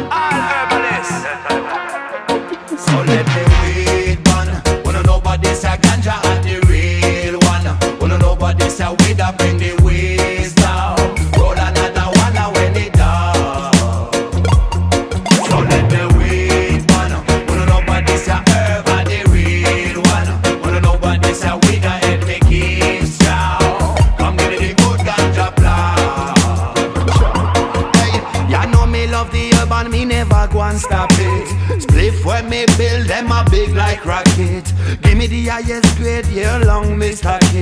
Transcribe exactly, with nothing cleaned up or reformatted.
All herbalists. So let the weed burn. Wanna know about this a ganja and the real one. Wanna know about this a weed that bring the wisdom. Roll another one and when it down. So let the weed burn. Wanna know about this a herb and the real one. Wanna know about this a weed that help me keep strong. Come give me the good ganja plan. Hey, ya know me love the herb and me never go and stop it. Spliff when me build them a big like rocket. Give me the highest grade, yeah, long Mister Kid.